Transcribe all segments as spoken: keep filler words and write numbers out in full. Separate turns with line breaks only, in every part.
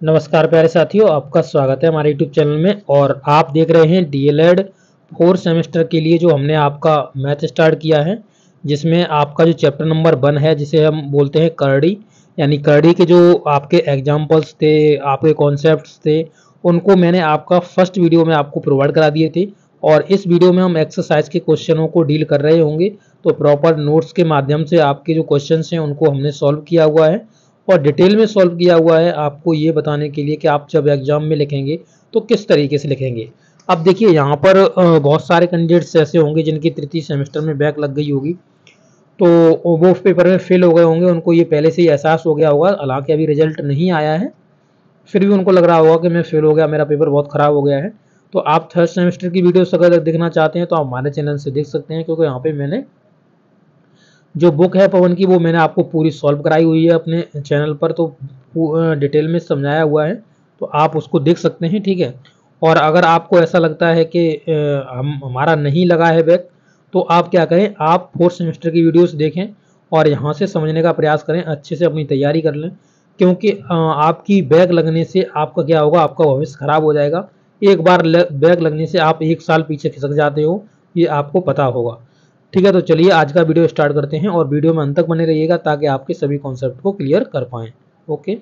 नमस्कार प्यारे साथियों, आपका स्वागत है हमारे यूट्यूब चैनल में। और आप देख रहे हैं डीएलएड फोर्थ सेमेस्टर के लिए जो हमने आपका मैथ स्टार्ट किया है, जिसमें आपका जो चैप्टर नंबर वन है जिसे हम बोलते हैं करड़ी, यानी करड़ी के जो आपके एग्जाम्पल्स थे, आपके कॉन्सेप्ट्स थे, उनको मैंने आपका फर्स्ट वीडियो में आपको प्रोवाइड करा दिए थे। और इस वीडियो में हम एक्सरसाइज के क्वेश्चनों को डील कर रहे होंगे, तो प्रॉपर नोट्स के माध्यम से आपके जो क्वेश्चन हैं उनको हमने सॉल्व किया हुआ है और डिटेल में सॉल्व किया हुआ है, आपको ये बताने के लिए कि आप जब एग्जाम में लिखेंगे तो किस तरीके से लिखेंगे। अब देखिए, यहाँ पर बहुत सारे कैंडिडेट्स ऐसे होंगे जिनकी तृतीय सेमेस्टर में बैक लग गई होगी, तो वो पेपर में फेल हो गए होंगे। उनको ये पहले से ही एहसास हो गया होगा, हालांकि अभी रिजल्ट नहीं आया है, फिर भी उनको लग रहा होगा कि मैं फेल हो गया, मेरा पेपर बहुत ख़राब हो गया है। तो आप थर्ड सेमेस्टर की वीडियोस अगर देखना चाहते हैं तो आप हमारे चैनल से देख सकते हैं, क्योंकि यहाँ पे मैंने जो बुक है पवन की वो मैंने आपको पूरी सॉल्व कराई हुई है अपने चैनल पर, तो डिटेल में समझाया हुआ है, तो आप उसको देख सकते हैं। ठीक है। और अगर आपको ऐसा लगता है कि हम हमारा नहीं लगा है बैक, तो आप क्या करें, आप फोर्थ सेमेस्टर की वीडियोस देखें और यहाँ से समझने का प्रयास करें, अच्छे से अपनी तैयारी कर लें, क्योंकि आपकी बैक लगने से आपका क्या होगा, आपका भविष्य खराब हो जाएगा। एक बार बैक लगने से आप एक साल पीछे खिसक जाते हो, ये आपको पता होगा। ठीक है, तो चलिए आज का वीडियो स्टार्ट करते हैं और वीडियो में अंत तक बने रहिएगा ताकि आपके सभी कॉन्सेप्ट को क्लियर कर पाएं। ओके,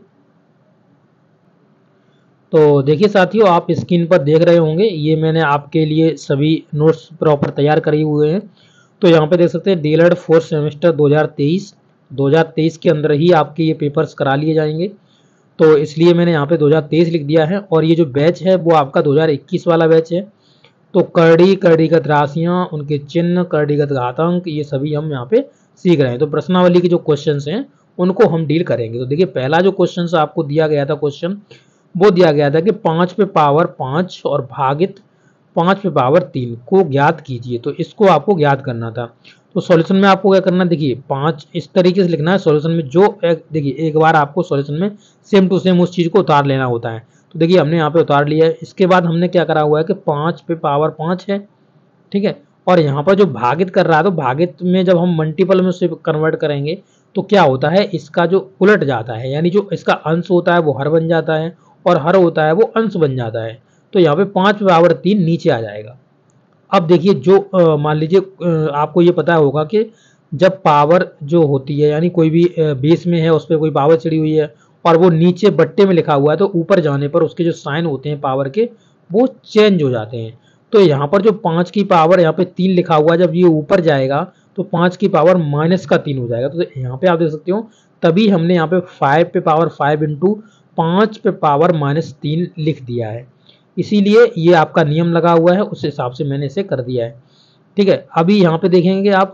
तो देखिए साथियों, आप स्क्रीन पर देख रहे होंगे, ये मैंने आपके लिए सभी नोट्स प्रॉपर तैयार करे हुए हैं। तो यहाँ पे देख सकते हैं डीएलएड फोर्थ सेमेस्टर दो हज़ार तेईस दो हज़ार तेईस के अंदर ही आपके ये पेपर्स करा लिए जाएंगे, तो इसलिए मैंने यहाँ पे दो हज़ार तेईस लिख दिया है। और ये जो बैच है वो आपका दो हज़ार इक्कीस वाला बैच है। तो करड़ी, करड़ीगत राशियां, उनके चिन्ह, करड़ीगत घातांक, ये सभी हम यहाँ पे सीख रहे हैं। तो प्रश्नावली के जो क्वेश्चंस हैं उनको हम डील करेंगे। तो देखिए, पहला जो क्वेश्चन आपको दिया गया था, क्वेश्चन वो दिया गया था कि पाँच पे पावर पाँच और भागित पाँच पे पावर तीन को ज्ञात कीजिए। तो इसको आपको ज्ञात करना था। तो सॉल्यूशन में आपको क्या करना है, देखिए पाँच इस तरीके से लिखना है सॉल्यूशन में। जो एक देखिए, एक बार आपको सॉल्यूशन में सेम टू सेम उस चीज़ को उतार लेना होता है। तो देखिए, हमने यहाँ पे उतार लिया है। इसके बाद हमने क्या करा हुआ है कि पाँच पे पावर पाँच है, ठीक है। और यहाँ पर जो भागित कर रहा है, तो भागित में जब हम मल्टीपल में उसे कन्वर्ट करेंगे तो क्या होता है, इसका जो उलट जाता है, यानी जो इसका अंश होता है वो हर बन जाता है और हर होता है वो अंश बन जाता है। तो यहाँ पे पाँच पे पावर तीन नीचे आ जाएगा। अब देखिए, जो मान लीजिए आपको ये पता होगा कि जब पावर जो होती है, यानी कोई भी बेस में है उस पर कोई पावर चढ़ी हुई है और वो नीचे बट्टे में लिखा हुआ है, तो ऊपर जाने पर उसके जो साइन होते हैं पावर के वो चेंज हो जाते हैं। तो यहाँ पर जो पाँच की पावर यहाँ पे तीन लिखा हुआ है, जब ये ऊपर जाएगा तो पाँच की पावर माइनस का तीन हो जाएगा। तो यहाँ पे आप देख सकते हो, तभी हमने यहाँ पे फाइव पे पावर फाइव इंटू पाँच पे पावर माइनस तीन लिख दिया है। इसीलिए ये आपका नियम लगा हुआ है, उस हिसाब से मैंने इसे कर दिया है। ठीक है, अभी यहाँ पे देखेंगे आप,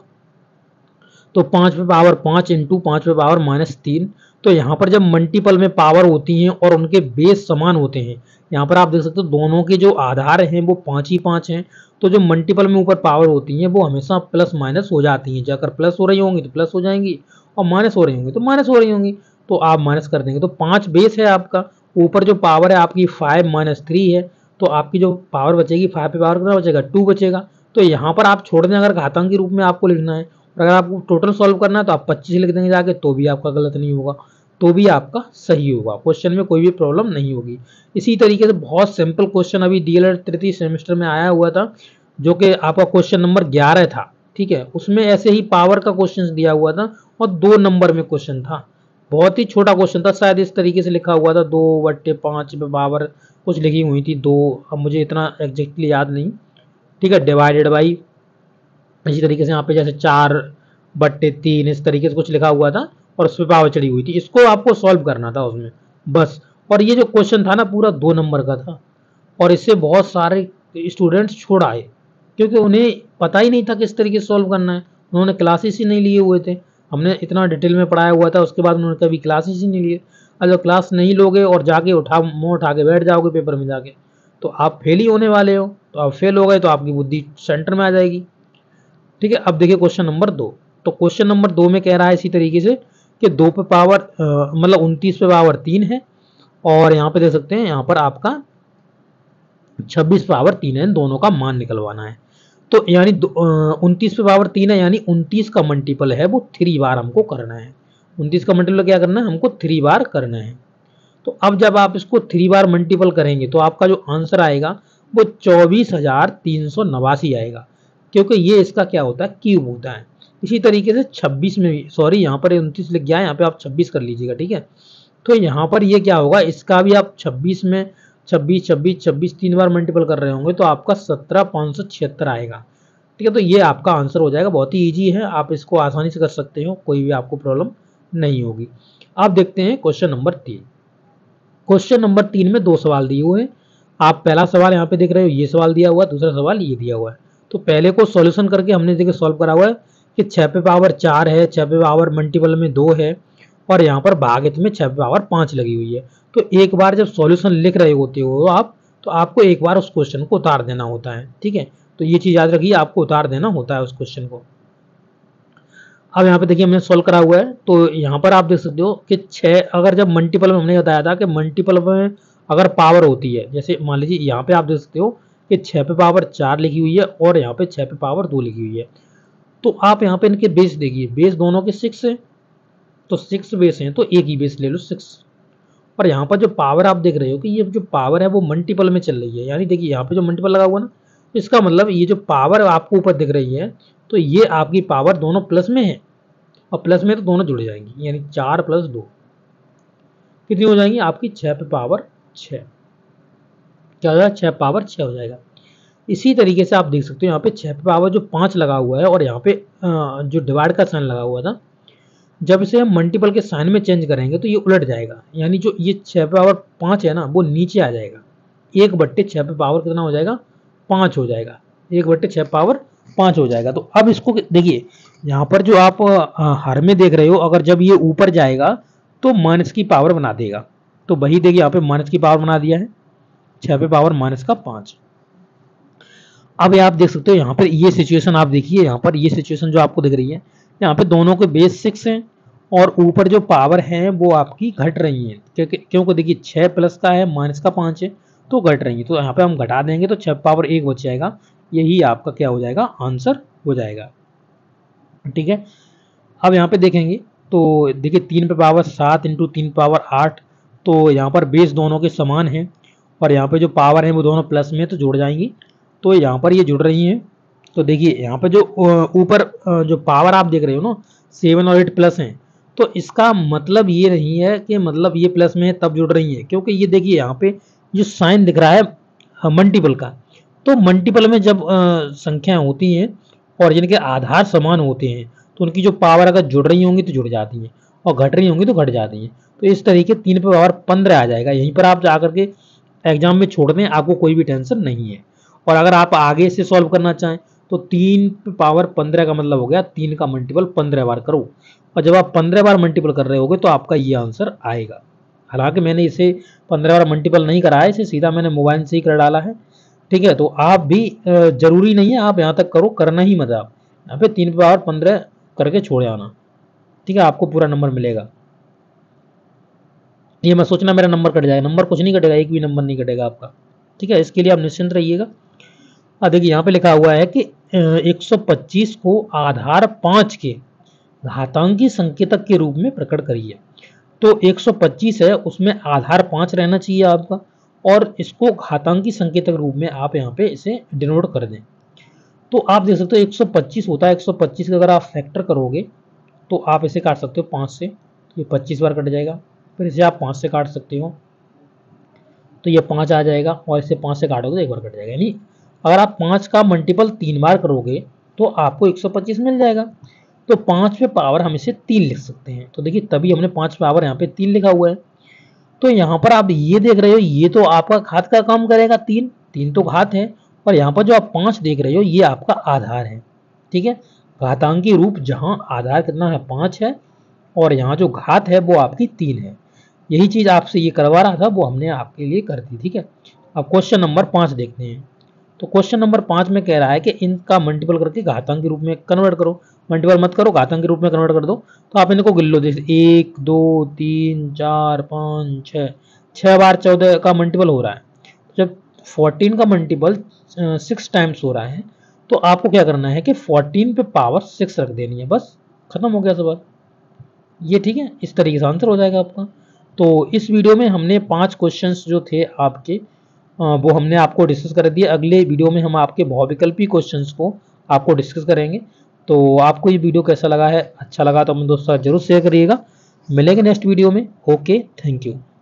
तो पाँच पे पावर पाँच इंटू पाँच पे पावर माइनस तीन। तो यहाँ पर जब मल्टीपल में पावर होती हैं और उनके बेस समान होते हैं, यहाँ पर आप देख सकते हो दोनों के जो आधार हैं वो पाँच ही पाँच हैं। तो जो मल्टीपल में ऊपर पावर होती हैं वो हमेशा प्लस माइनस हो जाती हैं। जब अगर प्लस हो रही होंगी तो प्लस हो जाएंगी और माइनस हो रही होंगी तो माइनस हो रही होंगी, तो आप माइनस कर देंगे। तो पाँच बेस है आपका, ऊपर जो पावर है आपकी फाइव माइनस थ्री है, तो आपकी जो पावर बचेगी फाइव पे पावर कितना बचेगा, टू बचेगा। तो यहाँ पर आप छोड़ दें, अगर घातांक के रूप में आपको लिखना है और अगर आपको टोटल सॉल्व करना है तो आप पच्चीस लिख देंगे जाके, तो भी आपका गलत नहीं होगा, तो भी आपका सही होगा, क्वेश्चन में कोई भी प्रॉब्लम नहीं होगी। इसी तरीके से बहुत सिंपल क्वेश्चन अभी डीएलएड तृतीय सेमेस्टर में आया हुआ था, जो कि आपका क्वेश्चन नंबर ग्यारह था। ठीक है, उसमें ऐसे ही पावर का क्वेश्चन दिया हुआ था और दो नंबर में क्वेश्चन था, बहुत ही छोटा क्वेश्चन था, शायद इस तरीके से लिखा हुआ था, दो बट्टे पाँच में पावर कुछ लिखी हुई थी दो, अब मुझे इतना एग्जैक्टली याद नहीं। ठीक है, डिवाइडेड बाई, इसी तरीके से यहाँ पे जैसे चार बट्टे तीन इस तरीके से कुछ लिखा हुआ था और उस पर पावर चढ़ी हुई थी, इसको आपको सॉल्व करना था उसमें बस। और ये जो क्वेश्चन था ना पूरा दो नंबर का था, और इससे बहुत सारे स्टूडेंट्स छोड़ आए क्योंकि उन्हें पता ही नहीं था किस तरीके से सॉल्व करना है, उन्होंने क्लासेस ही नहीं लिए हुए थे। हमने इतना डिटेल में पढ़ाया हुआ था, उसके बाद उन्होंने कभी क्लासेस ही नहीं लिए। अगर क्लास नहीं लोगे और जाके उठा मुँह उठा के बैठ जाओगे पेपर में जाके, तो आप फेल ही होने वाले हो। तो आप फेल हो गए तो आपकी बुद्धि सेंटर में आ जाएगी। ठीक है, अब देखिए क्वेश्चन नंबर दो। तो क्वेश्चन नंबर दो में कह रहा है इसी तरीके से कि दो पे पावर मतलब उनतीस पे पावर तीन है, और यहाँ पे देख सकते हैं यहाँ पर आपका छब्बीस पावर तीन है, इन दोनों का मान निकलवाना है। तो यानी उनतीस पे पावर तीन है, यानी उनतीस का मल्टीपल है वो थ्री बार हमको करना है। उनतीस का मल्टीपल क्या करना है, हमको थ्री बार करना है। तो अब जब आप इसको थ्री बार मल्टीपल करेंगे तो आपका जो आंसर आएगा वो चौबीस हजार तीन सौ नवासी आएगा, क्योंकि ये इसका क्या होता है, क्यूब होता है। इसी तरीके से छब्बीस में भी, सॉरी यहाँ पर उनतीस लिख गया है, यहाँ पे आप छब्बीस कर लीजिएगा, ठीक है। तो यहाँ पर ये क्या होगा, इसका भी आप छब्बीस में छब्बीस छब्बीस छब्बीस तीन बार मल्टीपल कर रहे होंगे तो आपका सत्रह पाँच सौ छिहत्तर आएगा, ठीक है। तो ये आपका आंसर हो जाएगा, बहुत ही ईजी है, आप इसको आसानी से कर सकते हो, कोई भी आपको प्रॉब्लम नहीं होगी। आप देखते हैं क्वेश्चन नंबर तीन। क्वेश्चन नंबर तीन में दो सवाल दिए हुए हैं। आप पहला सवाल यहाँ पे देख रहे हो, ये सवाल दिया हुआ है, दूसरा सवाल ये दिया हुआ है। तो पहले को सॉल्यूशन करके हमने देखिए सॉल्व करा हुआ है कि छः पे पावर चार है, छः पे पावर मल्टीपल में दो है और यहाँ पर भागित में छः पे पावर पाँच लगी हुई है। तो एक बार जब सॉल्यूशन लिख रहे होते हो आप, तो आपको एक बार उस क्वेश्चन को उतार देना होता है, ठीक है। तो ये चीज याद रखिए, आपको उतार देना होता है उस क्वेश्चन को। अब यहाँ पे देखिए हमने सॉल्व करा हुआ है, तो यहाँ पर आप देख सकते हो कि छः, अगर जब मल्टीपल में हमने बताया था कि मल्टीपल में अगर पावर होती है, जैसे मान लीजिए यहाँ पे आप देख सकते हो कि छः पे पावर चार लिखी हुई है और यहाँ पे छः पे पावर दो लिखी हुई है। तो आप यहाँ पे इनके बेस देखिए, बेस दोनों के सिक्स है, तो सिक्स बेस हैं तो एक ही बेस ले लो सिक्स। और यहाँ पर जो पावर आप देख रहे हो कि ये जो पावर है वो मल्टीपल में चल रही है, यानी देखिए यहाँ पे जो मल्टीपल लगा हुआ ना, इसका मतलब ये जो पावर आपको ऊपर दिख रही है तो ये आपकी पावर दोनों प्लस में है, और प्लस में तो दोनों जुड़ जाएंगी, यानी चार प्लस दो कितनी हो जाएंगी आपकी, छः पे पावर छः, क्या हो जाएगा, छः पावर छः हो जाएगा। इसी तरीके से आप देख सकते हो यहाँ पे छः पे पावर जो पाँच लगा हुआ है और यहाँ पे जो डिवाइड का साइन लगा हुआ था, जब इसे हम मल्टीपल के साइन में चेंज करेंगे तो ये उलट जाएगा, यानी जो ये छः पे पावर पाँच है ना वो नीचे आ जाएगा, एक बट्टे छः पे पावर कितना हो जाएगा, पाँच हो जाएगा, एक बट्टे छः पावर पाँच हो जाएगा। तो अब इसको देखिए यहाँ पर जो आप हर में देख रहे हो, अगर जब ये ऊपर जाएगा तो माइनस की पावर बना देगा, तो वही देखिए यहाँ पे माइनस की पावर बना दिया है, छः पे पावर माइनस का पाँच। अब आप देख सकते हो यहाँ पर ये सिचुएशन आप देखिए, यहाँ पर ये सिचुएशन जो आपको दिख रही है, यहाँ पे दोनों के बेस सिक्स हैं और ऊपर जो पावर है वो आपकी घट रही है, क्योंकि क्योंकि देखिए छः प्लस का है माइनस का पाँच है तो घट रही है, तो यहाँ पे हम घटा देंगे तो छः पावर एक बच जाएगा, यही आपका क्या हो जाएगा, आंसर हो जाएगा, ठीक है। अब यहाँ पे देखेंगे तो देखिए तीन पे पावर सात इंटू तीन पावर आठ, तो यहाँ पर बेस दोनों के समान है और यहाँ पे जो पावर है वो दोनों प्लस में तो जुड़ जाएंगी, तो यहाँ पर ये जुड़ रही हैं। तो देखिए यहाँ पे जो ऊपर जो पावर आप देख रहे हो ना, सेवन और एट प्लस हैं, तो इसका मतलब ये नहीं है कि मतलब ये प्लस में है तब जुड़ रही है, क्योंकि ये देखिए यहाँ पे जो साइन दिख रहा है मल्टीपल का, तो मल्टीपल में जब संख्या होती हैं और जिनके आधार समान होते हैं तो उनकी जो पावर अगर जुड़ रही होंगी तो जुड़ जाती हैं और घट रही होंगी तो घट जाती हैं। तो इस तरीके तीन पे पावर पंद्रह आ जाएगा, यहीं पर आप जाकर के एग्जाम में छोड़ दें, आपको कोई भी टेंशन नहीं है। और अगर आप आगे से सॉल्व करना चाहें तो तीन पे पावर पंद्रह का मतलब हो गया तीन का मल्टीपल पंद्रह बार करो, और जब आप पंद्रह बार मल्टीपल कर रहे होगे तो आपका ये आंसर आएगा। हालांकि मैंने इसे पंद्रह बार मल्टीपल नहीं कराया, इसे सीधा मैंने मोबाइल से ही कर डाला है, ठीक है। तो आप भी जरूरी नहीं है आप यहाँ तक करो, करना ही मत, आप यहाँ पे तीन पे पावर पंद्रह करके छोड़ आना, ठीक है, आपको पूरा नंबर मिलेगा। ये मत सोचना मेरा नंबर कट जाएगा, नंबर कुछ नहीं कटेगा, एक भी नंबर नहीं कटेगा आपका, ठीक है, इसके लिए आप निश्चिंत रहिएगा। अब देखिए यहाँ पे लिखा हुआ है कि एक सौ पच्चीस को आधार पाँच के घातांकी संकेतक के रूप में प्रकट करिए। तो एक सौ पच्चीस है, उसमें आधार पाँच रहना चाहिए आपका, और इसको घातांकी संकेतक रूप में आप यहाँ पे इसे डिनोट कर दें। तो आप देख सकते हो एक सौ पच्चीस होता है, एक सौ पच्चीस का अगर आप फैक्टर करोगे तो आप इसे काट सकते हो पाँच से, ये पच्चीस बार कट जाएगा, फिर इसे आप पाँच से काट सकते हो तो ये पाँच आ जाएगा, और इसे पाँच से काटोगे तो एक बार कट जाएगा, यानी अगर आप पाँच का मल्टीपल तीन बार करोगे तो आपको एक सौ पच्चीस मिल जाएगा। तो पाँच पे पावर हम इसे तीन लिख सकते हैं, तो देखिए तभी हमने पाँच पावर यहाँ पे तीन लिखा हुआ है। तो यहाँ पर आप ये देख रहे हो, ये तो आपका घात का काम करेगा, तीन तीन तो घात है, और यहाँ पर जो आप पाँच देख रहे हो ये आपका आधार है, ठीक है। घातांकी रूप जहाँ आधार कितना है, पाँच है, और यहाँ जो घात है वो आपकी तीन है। यही चीज आपसे ये करवा रहा था, वो हमने आपके लिए कर दी, ठीक है। अब क्वेश्चन नंबर पाँच देखते हैं। तो क्वेश्चन नंबर पाँच में कह रहा है कि इनका मल्टीपल करके घातांक के रूप में कन्वर्ट करो, मल्टीपल मत करो, घातांक के रूप में कन्वर्ट कर दो। तो आप इनको गिन लो, जैसे एक दो तीन चार पाँच छः, छः बार चौदह का मल्टीपल हो रहा है। जब फोर्टीन का मल्टीपल सिक्स टाइम्स हो रहा है तो आपको क्या करना है कि फोर्टीन पे पावर सिक्स रख देनी है, बस खत्म हो गया सवाल ये, ठीक है। इस तरीके से आंसर हो जाएगा आपका। तो इस वीडियो में हमने पांच क्वेश्चंस जो थे आपके वो हमने आपको डिस्कस कर दिए। अगले वीडियो में हम आपके बहुविकल्पी क्वेश्चंस को आपको डिस्कस करेंगे। तो आपको ये वीडियो कैसा लगा है, अच्छा लगा तो अपने दोस्तों जरूर शेयर करिएगा। मिलेंगे नेक्स्ट वीडियो में। Okay, thank you.